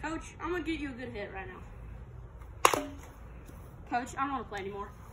Coach, I'm gonna get you a good hit right now. Coach, I don't want to play anymore.